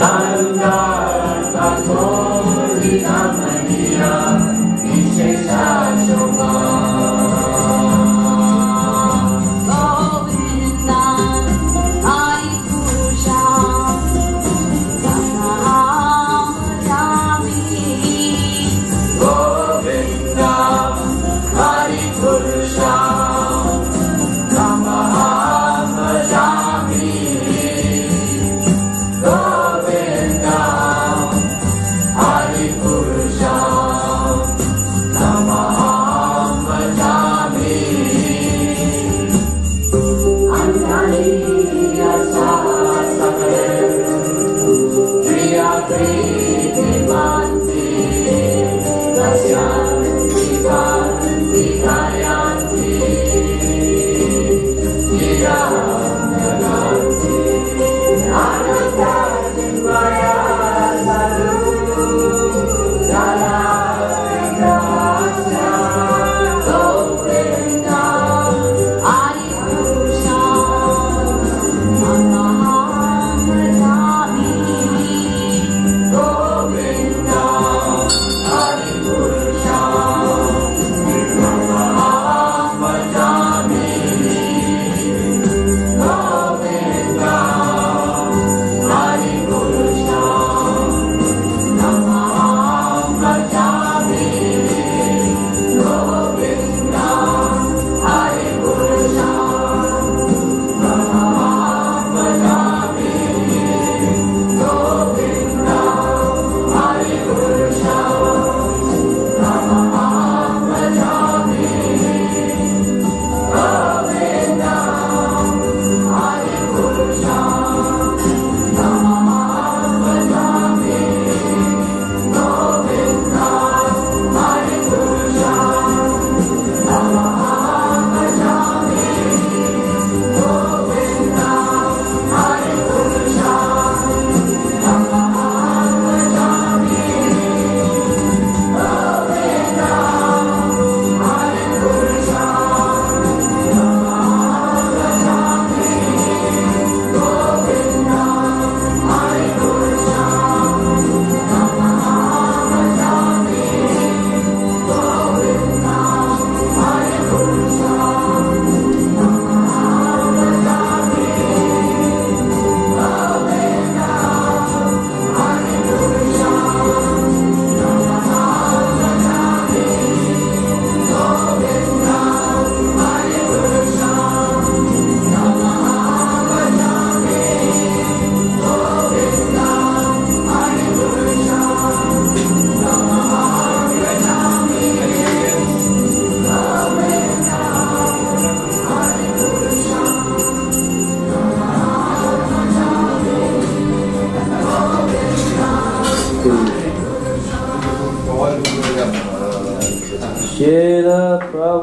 Srila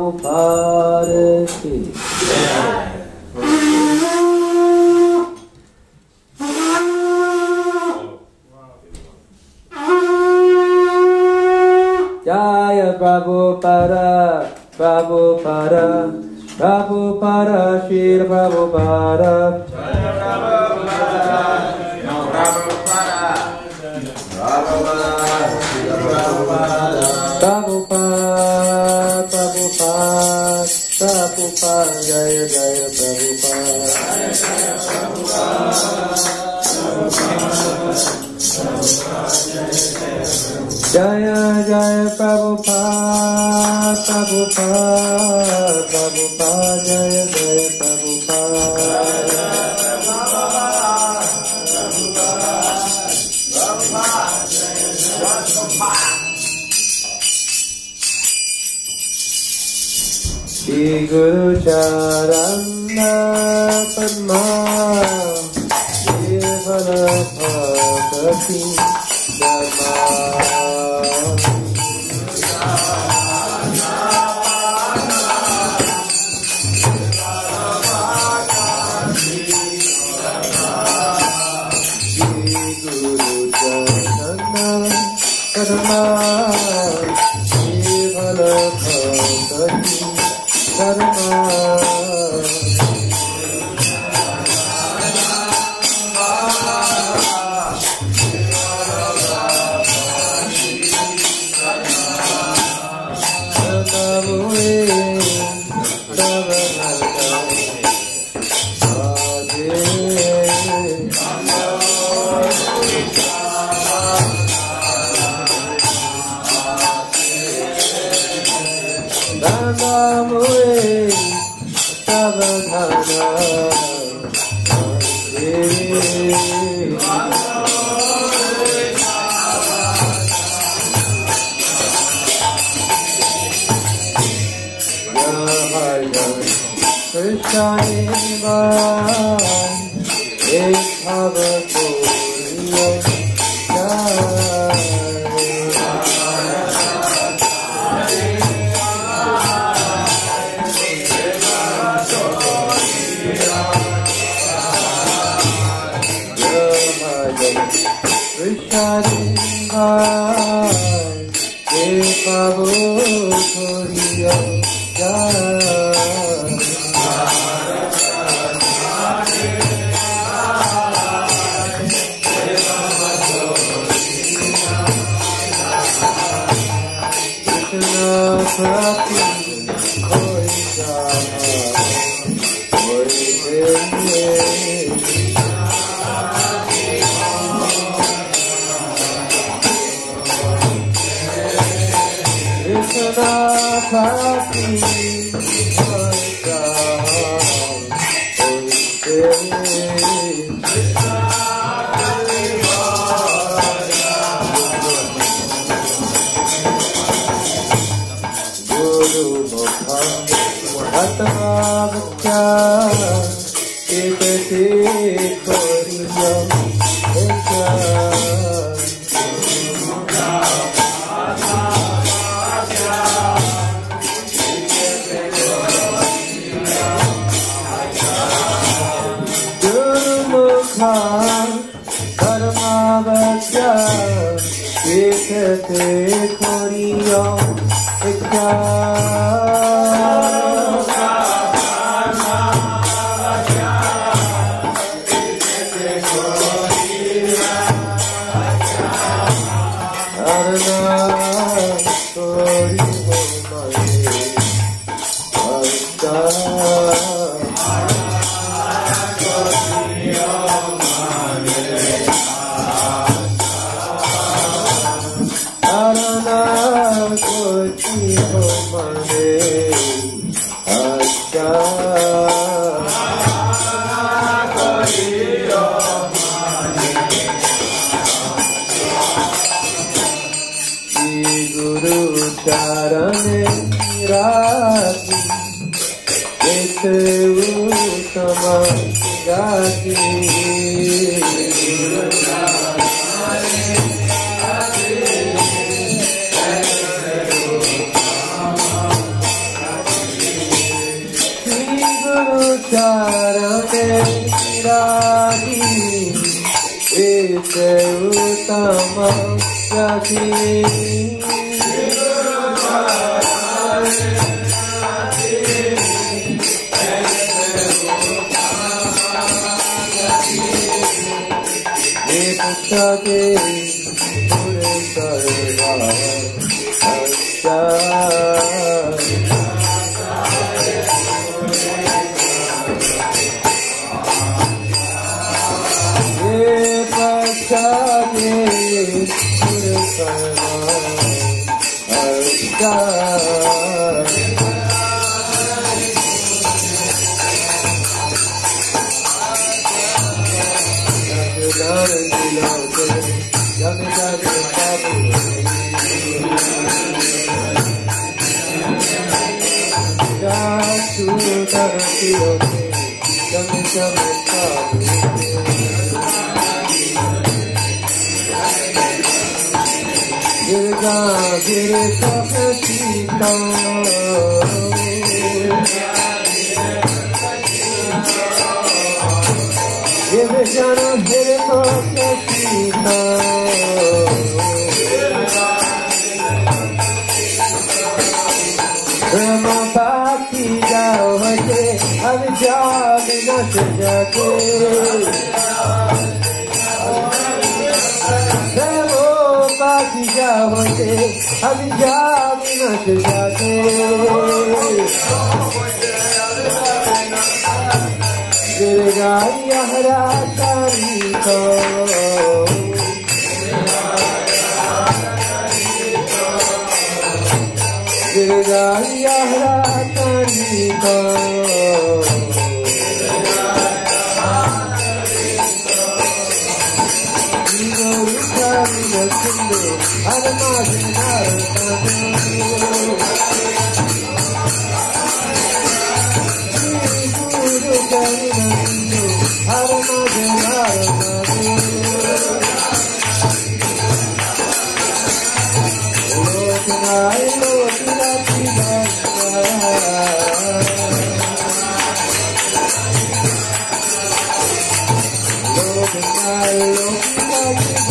Prabhupada ki Jaya Prabhupada, Prabhupada, Prabhupada, Srila Prabhupada. Jaya Prabhupada, Prabhupada, Prabhupada, Prabhupada, Prabhupada, Prabhupada, Jaya Jaya Prabhupada. Jaya Jaya Prabhupada, Prabhupada, Prabhupada, Jaya Jaya Prabhupada. Shri Guru Charana Padma Kevala Bhakti Dhamma.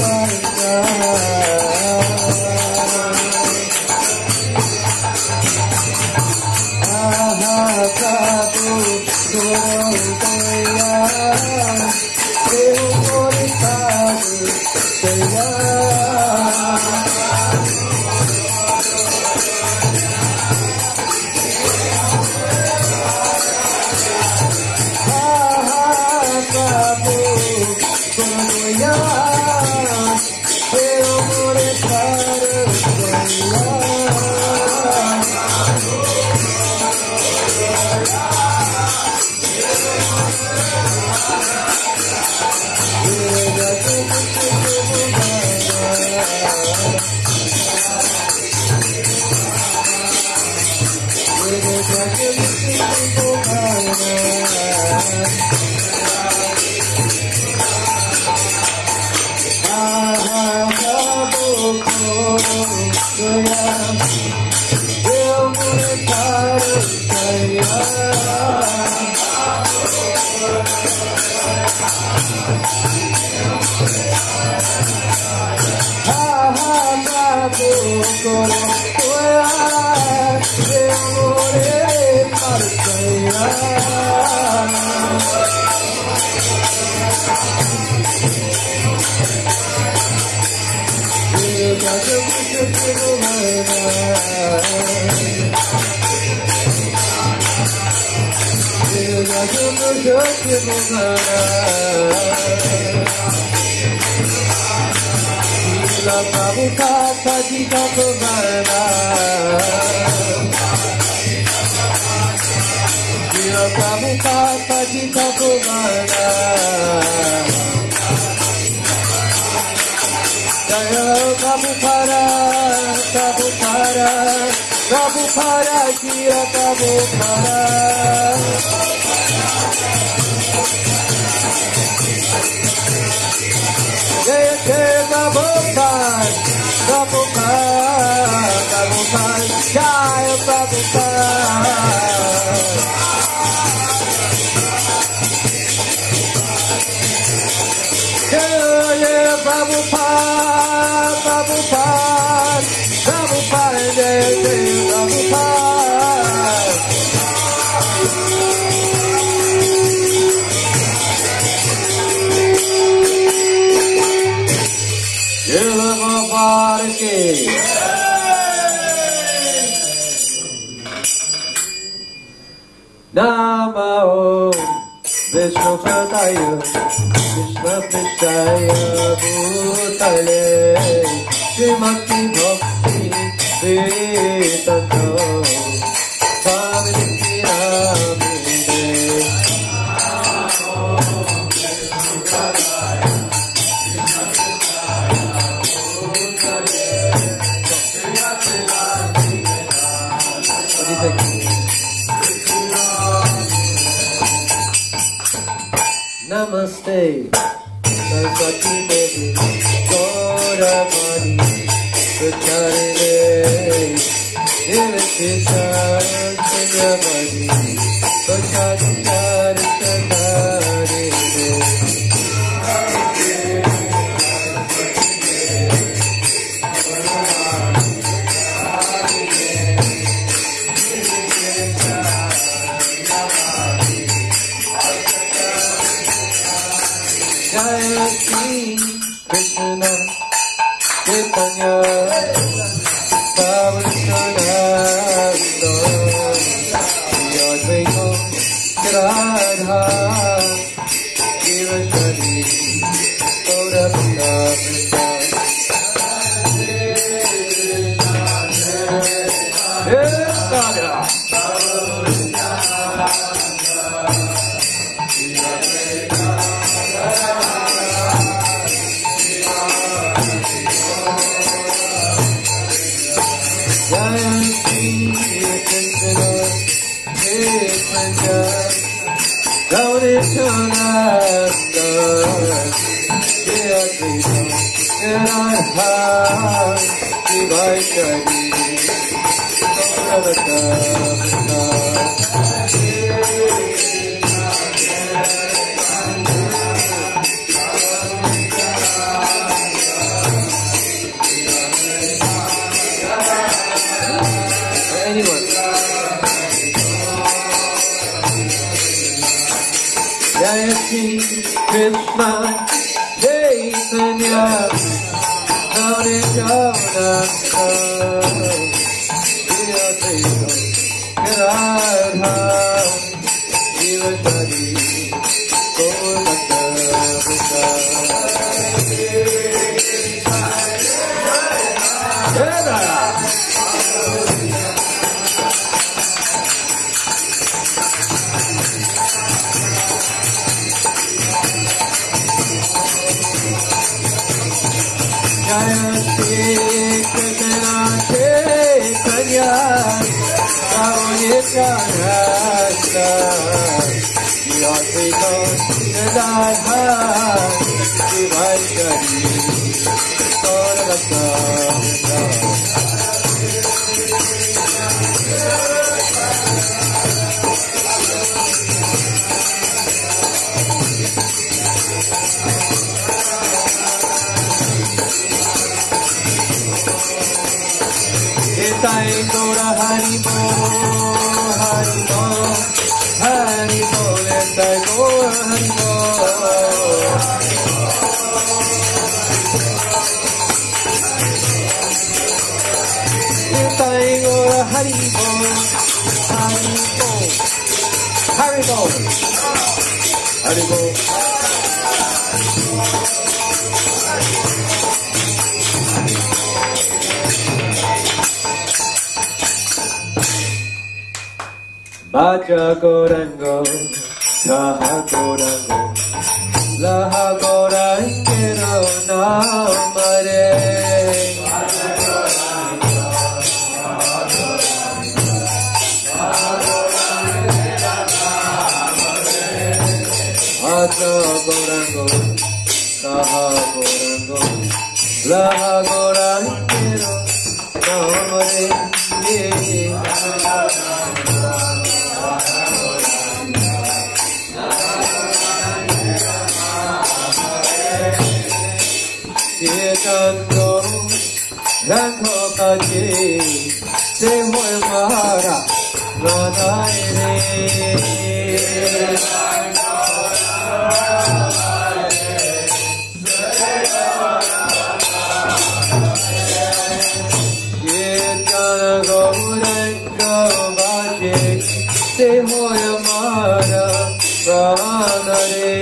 Namo Vishnu Padaya Krishna Prishaya Bhutale Srimati Bhakti Vedanta Swami Ramide Namaste, Saraswati Devi, Gauramani, Pracharine, Nirvishesha, Sanyamani, Prachachari, Jaya Shri Krishna Chaitanya Prabhupada Yadvaita Radha Shivashari Gaurapita Krishna Chaitanya Nityananda Shri Advaita Radha Shivashari Gaurabhakta Vrinda Jaya Shri Krishna Chaitanya Nityananda Shri Advaita Radha Shivashari Gaurabhakta Vrinda Sai Gora Hari Bo, Hari Bo, Hari Bo, Sai Gora Hari Bo. Sai Gora Hari Bo, Hari Bo, Hari Bo, Hari Bo. Bhaja Gorango, Saha Gorango, Laha Gorangero Namare. Bhaja Gorango, Saha Gorango, Laha Gorangero Namare. Chando Rango Kaji Se Hoy Mara Radhaire Chando Rango Kaji Se Hoy Mara Radhaire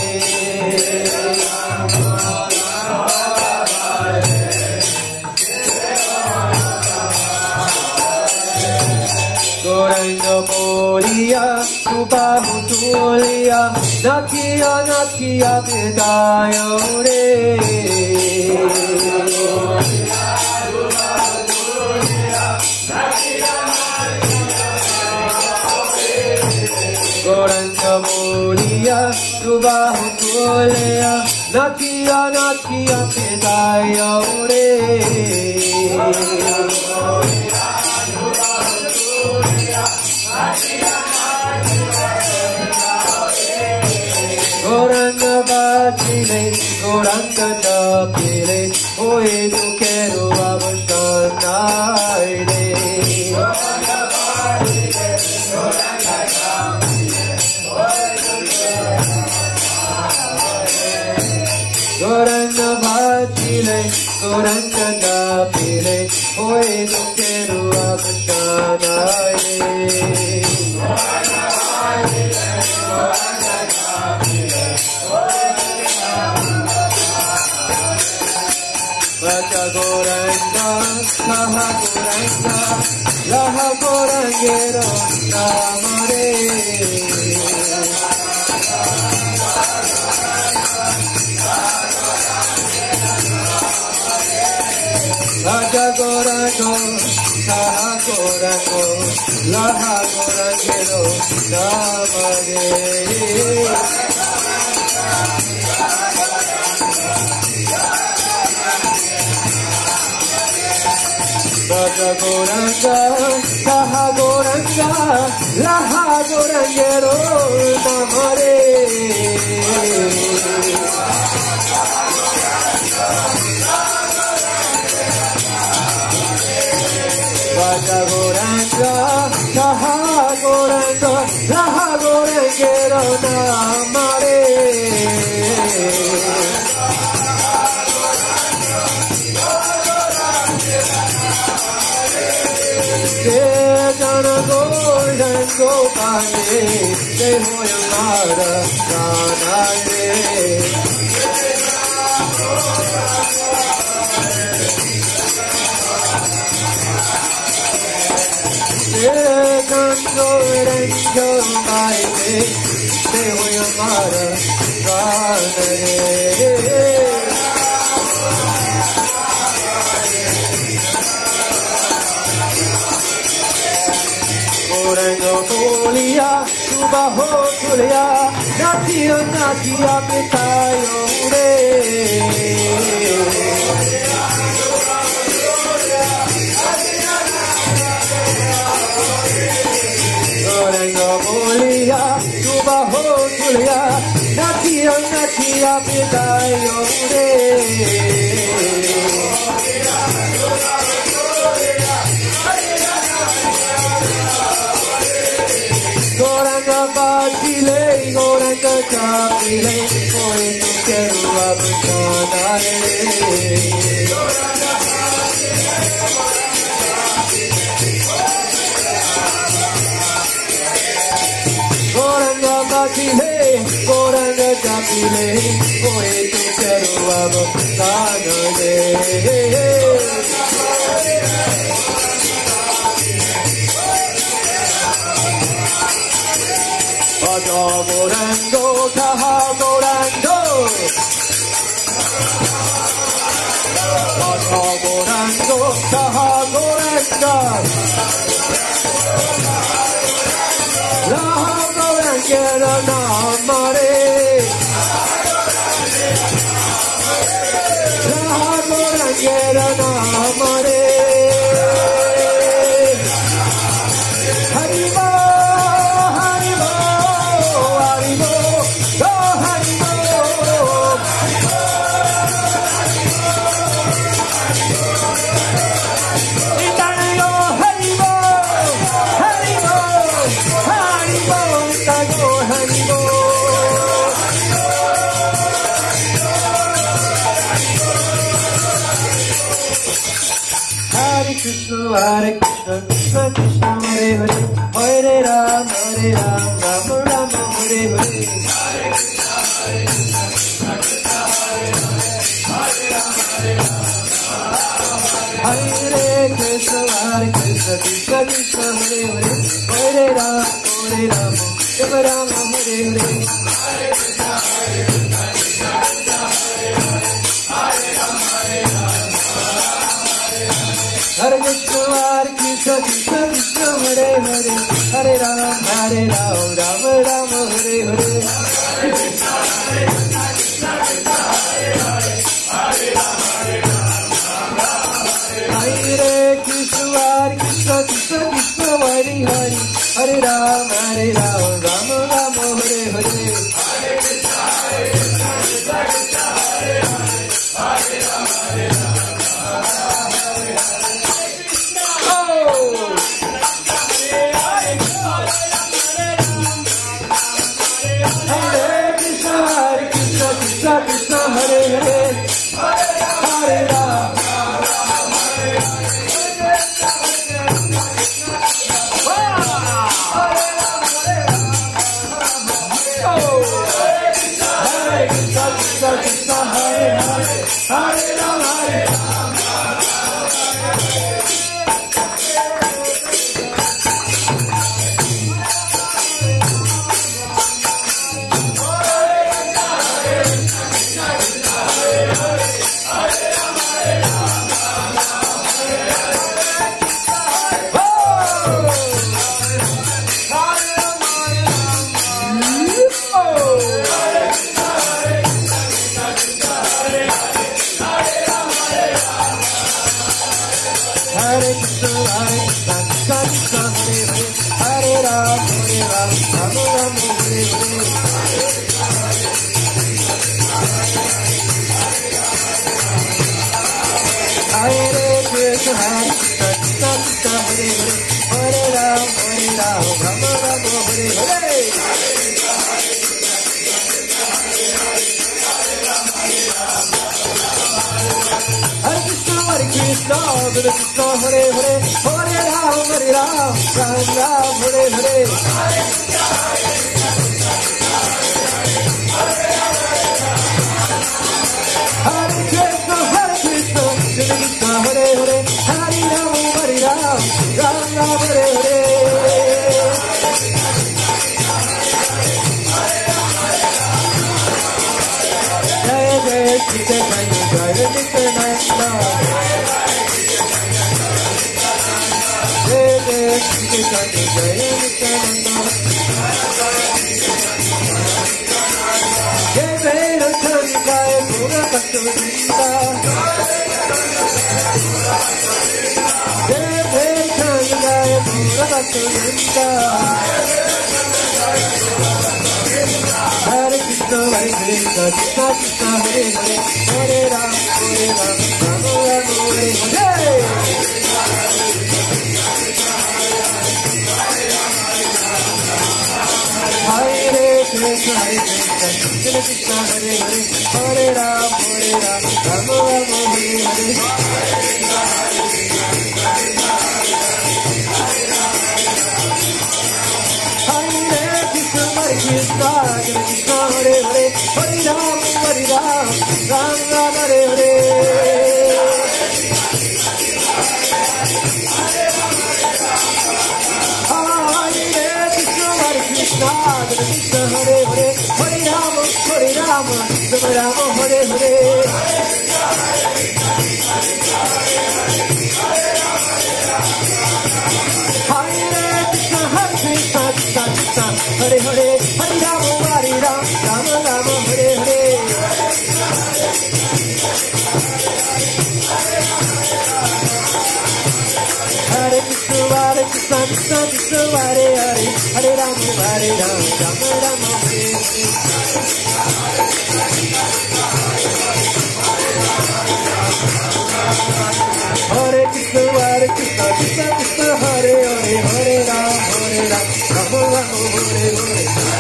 Goranga Moria, Subahu Tulia, Nakia Nakia Vidaya Ure. Goranga Moria, Subahu Tulia, Nakia Nakia Vidaya Ure. Goranga Bachile, Goranga Japile, Oe tu quero abashanaire. Goranga Bachile, Goranga Japile, Oe tu quero abashanaire. Bhaja Goranga, Saha Goranga, Laha Gorangero Namare. Bhaja Goranga, Saha Goranga, Laha Gorangero Namare. Bhaja Goranga, Saha Goranga, Laha Gorangero Namare. Bhaja Goranga, Saha Goranga, Laha Gorangero Namare. Jana Golden Gopale, Dehoyamara Radhare. Jana Golden Gopale, Dehoyamara Radhare. Gorango Golia, Subaho Tulia, Natia Natia Pitayo Re. Gorango Golia, Subaho Tulia, Natia Natia Pitayo Re. Goranga Bajile, Goranga Kapile, Koi tu keru abtanare. Goranga Bajile, Goranga Kapile, Koi tu keru abtanare. Morando, Taha Morando, Morando, Taha Morando, Raha Morangera Namare, Raha Morangera Namare. Hare Krishna, Krishna Krishna, Hare Hare, Hare Ram, Ram Ram, Hare Hare. Hare Krishna, Krishna Krishna, Krishna Hare Hare, Hare Ram, Ram Hare Hare. Hare Krishna, Hare Krishna, Krishna Krishna, Hare Hare, Hare Ram, Ram Ram, Hare Hare. Hare Krishna, Krishna Krishna, Hare Hare, Hare Ram, Ram Ram, Hare Krishna, Krishna Krishna, Hare Hare, Hare Ram, Ram Ram, Hare Hare. Hare Krishna, Krishna Krishna, Hare Hare, Hare Ram, Krishna Krishna, Hare Hare, Hare Ram, Hare Krishna Hare Hare Hare Ram Ram Ram Hare Hare Hare Krishna Krishna Hare Hare Hare Ram Ram Ram Hare Hare Jai Jai Chaitanya Jai Nityananda Jai Jai Chaitanya Jai Nityananda Jai Jai Chaitanya Jai Pura Bhakta Jai Jai Chaitanya Jai Pura Bhakta Hare Krishna Hare Krishna Krishna Krishna Hare Hare Hare Ram Ram Ram Hare Hare Hare Krishna Hare Krishna Krishna Krishna Hare Hare Hare Ram Ram Ram Hare Hare Krishna Krishna Hare Hare Hare Ram Ram Ram Hare Hare Hare Krishna Krishna Hare Hare Hare Ram Ram Hare Hare Hare Hare Hare Ram Ram Ram Hare Hare Hare Krishna Krishna Krishna Hare Hare Hare Ram Ram Ram Hare Hare Hare Krishna Krishna Krishna Hare Hare Hare Ram Ram Ram Hare Hare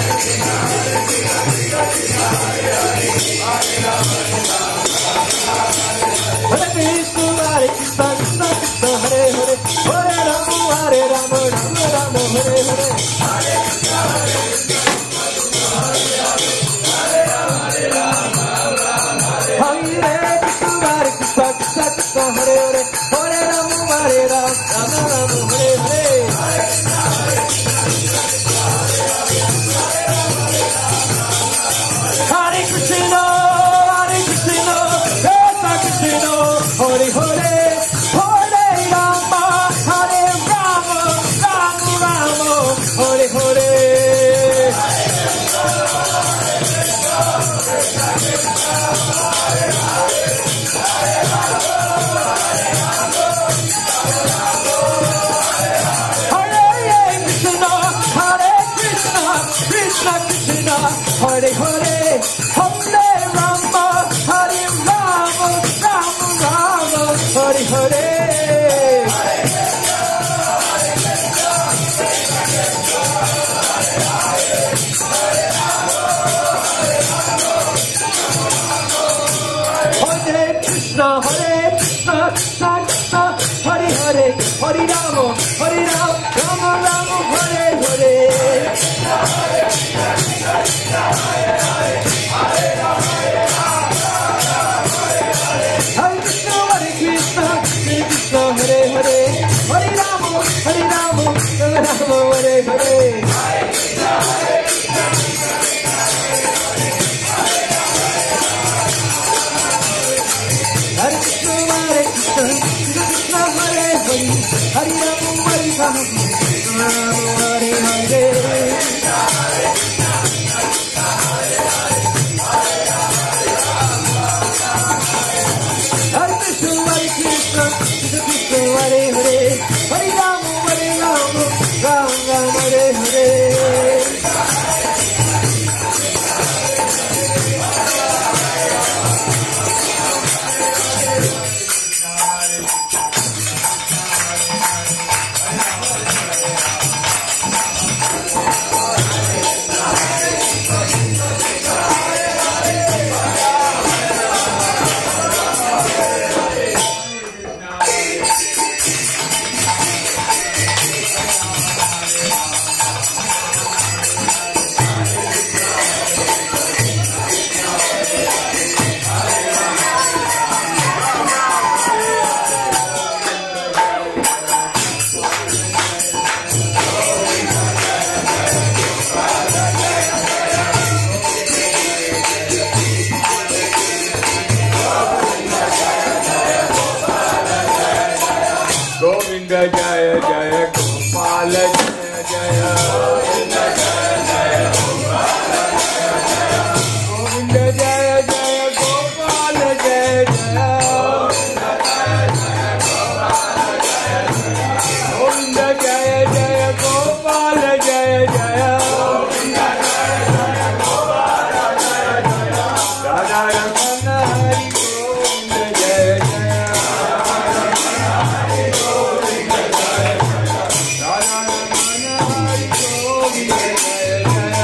Hare Krishna Krishna Krishna Hare Hare Hare Ram Ram Ram Hare Hare Hare Hare Hare Rama Hare Rama Rama Rama Hare Hare Krishna Krishna Hare Hare Hare Rama Hare Rama Rama Rama Hare Hare Hare Krishna Krishna Krishna Hare Hare Hare Rama Rama Rama Hare Hare Hare Krishna Krishna Hare Hare Hare Rama Rama Rama Hare Hare Hare Krishna Krishna Hare Hare Hare Rama Hare Hare Hare Krishna Krishna Hare Hare Hare Rama Rama Hare Hare Jai Jai Gopal Jai Jai Govind Jai Jai Gopal Jai Jai Govind Jai Jai Gopal Jai Jai Radha Raman Hari Govind Jai Jai Radha Raman Hari Govind Jai Jai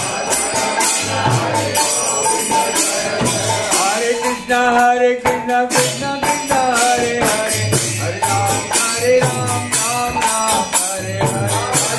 Hare Krishna Krishna Krishna Hare Hare Hare Ram Ram Ram Hare Hare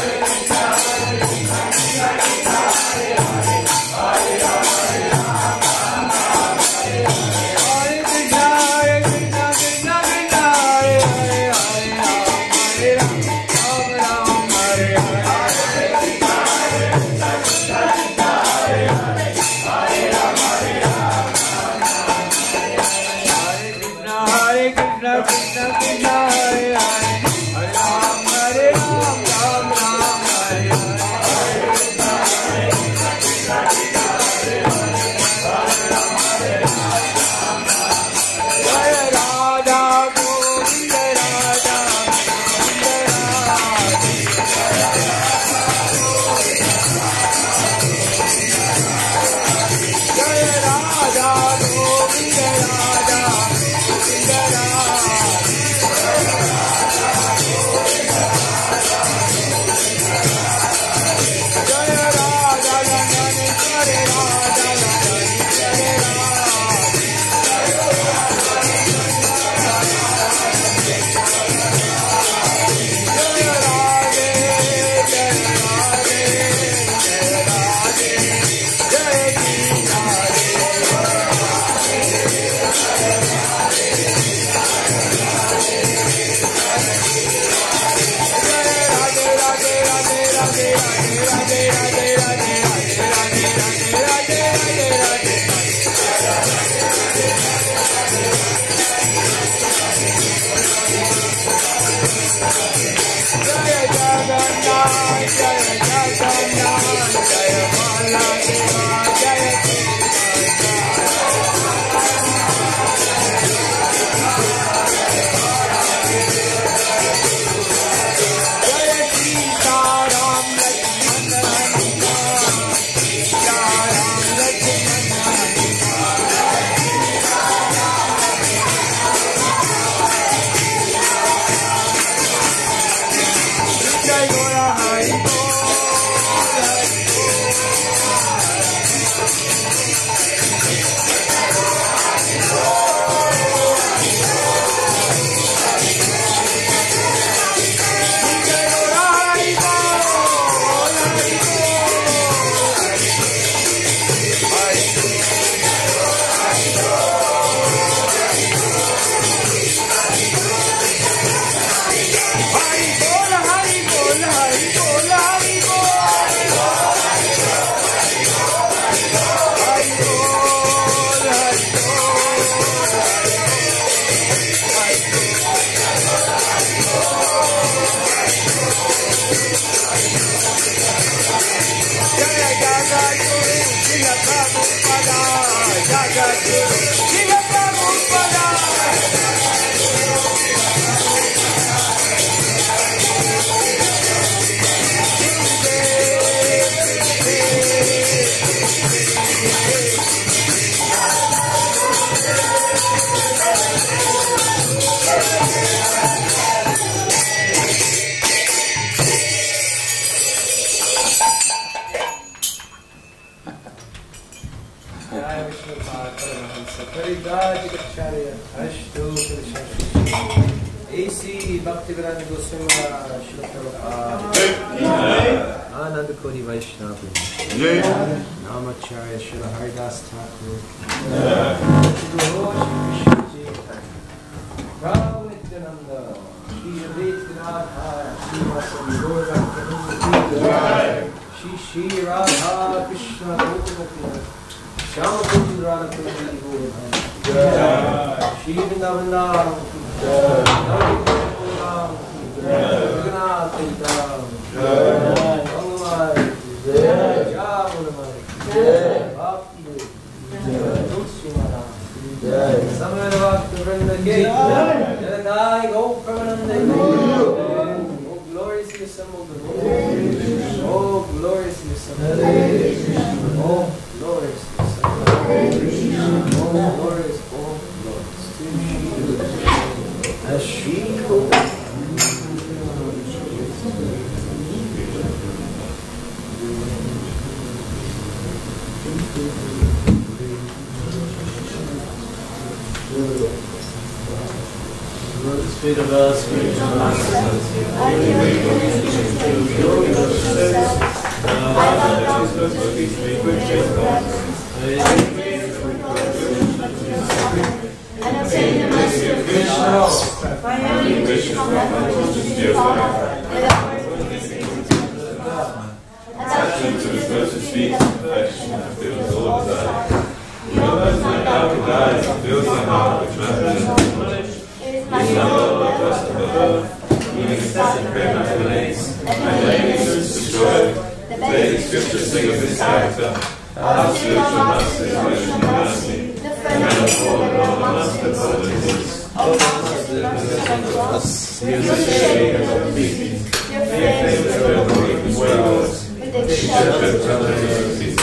Ananda Koti Vaishnava Namacharya Srila Haridas Thakur Ram Nityananda Shri Adityanatha Shri Vasani Shri Shri Radha Krishna Gopinathi Shyama Kunti Radha Kunti Govardhan Shri Vrindavan Dham Shri Raghunath Dham, Bhagavan, Yamunamai, Bhakti Dev, Tulsi Maharaj, Samaya Bhakti Vrinda Ki, Jadai Go Pramanande, Oh gloriously assembled the Lord, Oh gloriously assembled, Oh gloriously assembled, Oh glorious, Oh glorious, as she Spirit of us, Spirit of us, Scriptures sing of his character, how spiritual master is rich in mercy, and men of all and all amongst the holiness. O Master, he is the shade of the feet, your fame is filled with weakness wells, with the shepherd telling of peace.